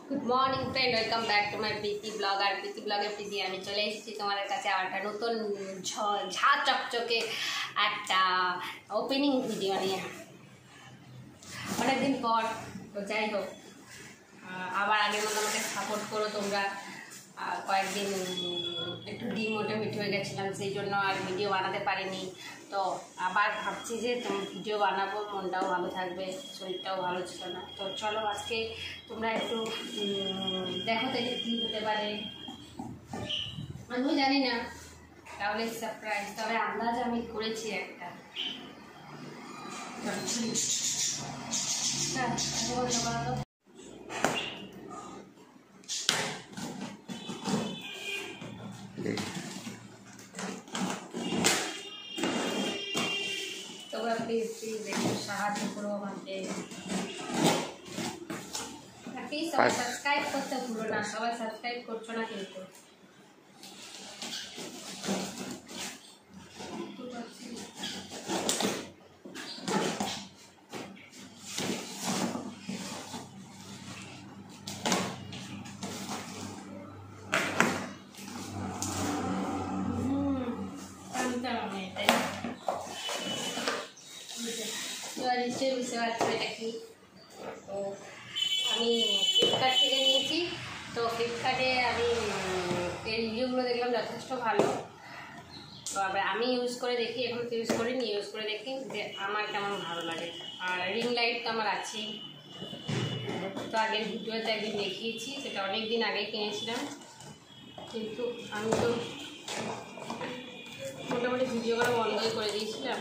Good morning friend, welcome back to my Preeti blog. और प्रीति ब्लॉगे प्रीति আমি চলে এসেছি তোমাদের কাছে একটা নতুন ঝা চকচকে একটা ওপেনিং ভিডিও নিয়ে অনেকদিন পর। তো যাই হোক, আবার আগের মতো আমাকে সাপোর্ট করো তোমরা। কয়েকদিন একটু ডিমোটিভেট হয়ে গেছিলাম, সেই জন্য আর ভিডিও বানাতে পারিনি। তো আবার ভাবছি যে ভিডিও বানাবো, মনটাও ভালো থাকবে, শরীরটাও ভালো ছিল না। তো চলো আজকে তোমরা একটু দেখো তো কী হতে পারে। আমিও জানি না, তাহলে সারপ্রাইজ। তবে আন্দাজ আমি করেছি একটা। তোমরা প্লিজ একটু সাহায্য করো আমাকে। প্লিজ সবাই সাবস্ক্রাইব করতে ভুলো না, সবাই সাবস্ক্রাইব করছো না কিন্তু। তো আমি ফ্লিপকার্ট থেকে নিয়েছি। তো ফ্লিপকার্টে আমি এর রিভিউগুলো দেখলাম যথেষ্ট ভালো। তো আবার আমি ইউজ করে দেখি, এখন তো ইউজ করিনি, ইউজ করে দেখি যে আমার কেমন ভালো লাগে। আর রিং লাইট তো আমার আছেই, তো আগের ভিডিওতে একদিন দেখিয়েছি, সেটা অনেক দিন আগে কিনেছিলাম। কিন্তু আমি তো মোটামুটি ভিডিও করা বন্ধই করে দিয়েছিলাম।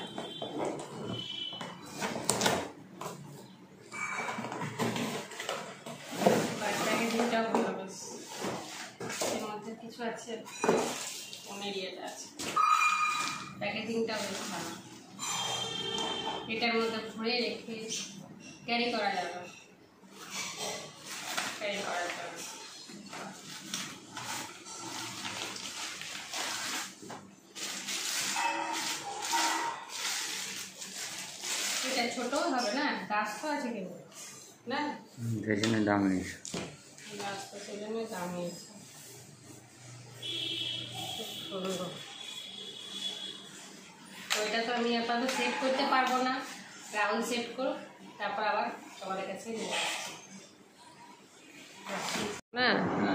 প্যাকেজিংটাও ভালো, বেশ এর মধ্যে কিছু আছে, ফোনের ইয়েটা আছে, প্যাকেজিংটাও বেশ ভালো। এটার মধ্যে ভরে রেখে ক্যারি করা যাবে, ক্যারি করা যাবে। এটা ছোটও হবে না, গাছ তো আছে কিন্তু না, সেই জন্য দাম নিয়েছে। গাছ তো সেই জন্য দাম নিয়েছে। তো এটা তো আমি আপাতত সেট করতে পারবো না, রাহুল সেট করো, তারপর আবার তোমাদের কাছে নিয়ে আসছি না।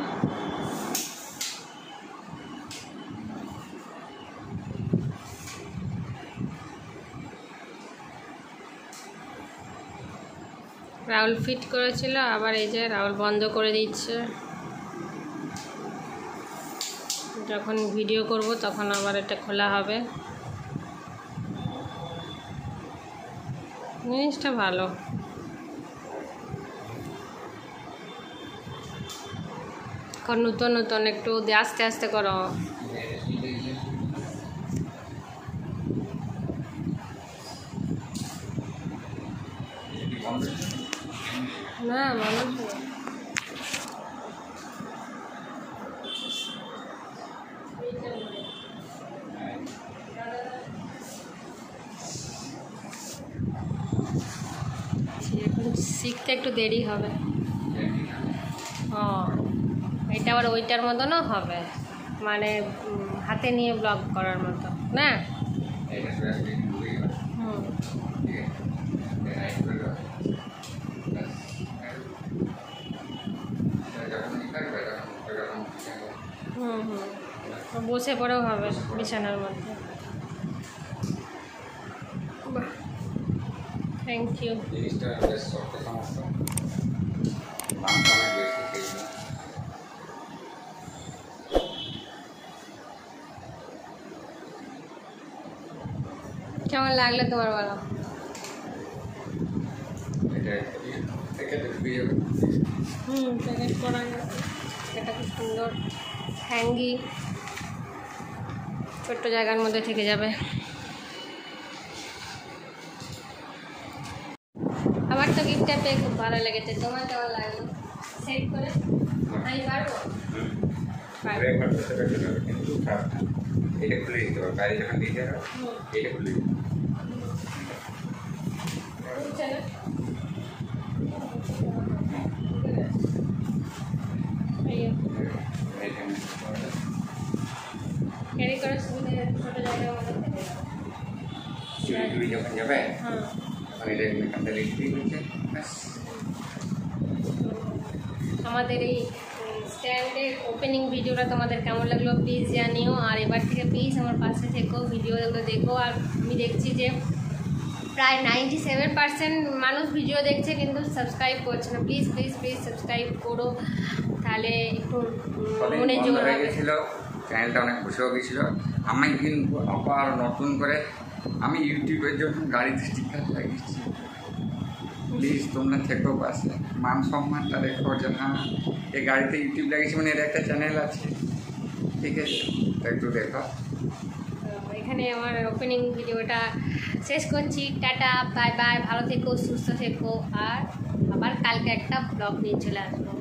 রাহুল ফিট করেছিল, আবার এই যে রাহুল বন্ধ করে দিচ্ছে। যখন ভিডিও করব তখন আবার এটা খোলা হবে। জিনিসটা ভালো। এখন নতুন নতুন একটু আস্তে আস্তে করো। না মানুষ এখন শিখতে একটু দেরি হবে। ও এটা আবার ওইটার মতনও হবে, মানে হাতে নিয়ে ব্লগ করার মতো না। বসে পড়েও হবে বিছানার মধ্যে। Thank you. কেমন লাগলো তোমার বলো? প্যাকেট করা গেছে, এটা খুব সুন্দর হ্যাঙ্গি, ছোট্ট জায়গার মধ্যে থেকে যাবে। আমার তো গিফটটা পেয়ে খুব ভালো লেগেছে। তোমার কেমন লাগলো? সেট করে আমি পারবো? কিন্তু এটা খুলে দিতে হবে, বাইরে যখন দিয়ে যাবে এটা খুলে দিতে হবে। একটা লিখতেই হচ্ছে ব্যাস। আমাদের এই স্ট্যান্ডের ওপেনিং ভিডিওটা তোমাদের কেমন লাগলো প্লিজ জানিও। আর এবার থেকে প্লিজ আমার পাশে থেকো, ভিডিওগুলো দেখো। আর আমি দেখছি যে প্রায় 97% মানুষ ভিডিও দেখছে কিন্তু সাবস্ক্রাইব করছে না। প্লিজ প্লিজ প্লিজ সাবস্ক্রাইব করো, তাহলে একটু মনে জোর হয়ে হবে। গেছিলো, চ্যানেলটা অনেক খুশি হয়ে গেছিলো। আমি কিন্তু আবার নতুন করে আমি ইউটিউবের জন্য গাড়িতে স্টিকার লাগিয়েছি। প্লিজ তোমরা থেকো পাশে, মান সম্মানটা দেখো যে হ্যাঁ এই গাড়িতে ইউটিউব লাগিয়েছি মানে এর একটা চ্যানেল আছে, ঠিক আছে? একটু দেখো। এখানে আমার ওপেনিং ভিডিওটা শেষ করছি। টাটা, বাই বাই, ভালো থেকো, সুস্থ থেকো। আর আবার কালকে একটা ব্লগ নিয়ে চলে আসবো।